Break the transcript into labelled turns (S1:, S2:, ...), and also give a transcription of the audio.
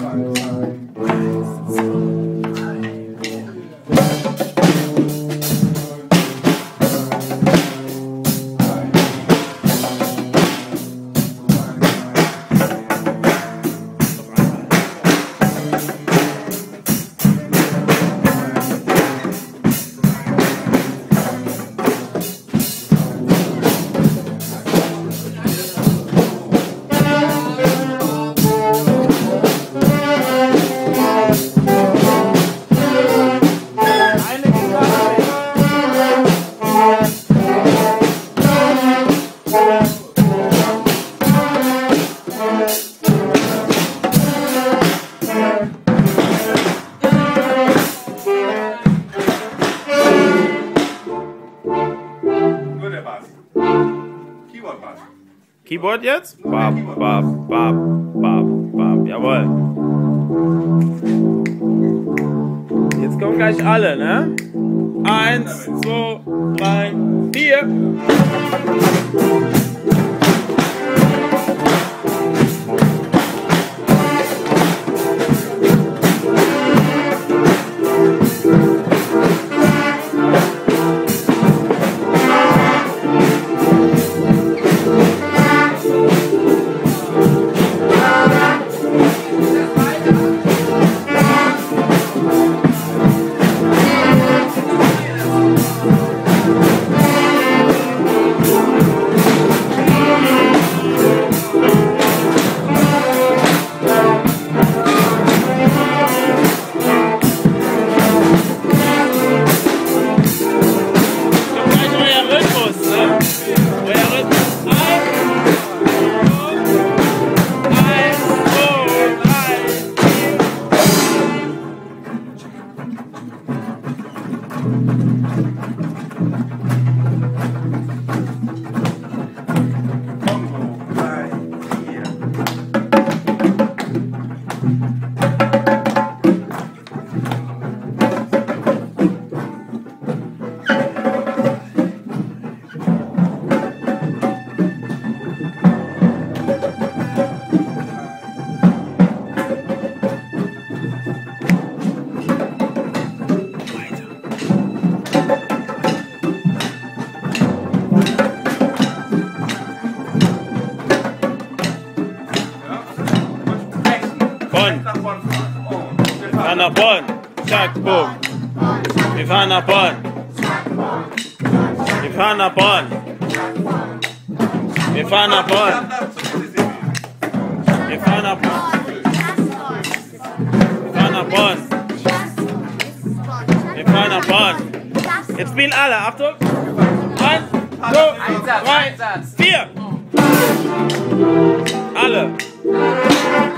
S1: Keyboard jetzt? Bab, bab, bab, bab, bab. Jawohl. Jetzt kommen gleich alle, ne? 1, 2, 3, 4. Wir fahren nach Bonn, zack, bumm. Wir fahren nach Bonn. Wir fahren nach Bonn. Wir fahren nach Bonn. Wir fahren nach Bonn. Wir fahren nach Bonn. Wir fahren nach Bonn. Jetzt spielen alle, Achtung. 1, 2, 3, 4. Alle.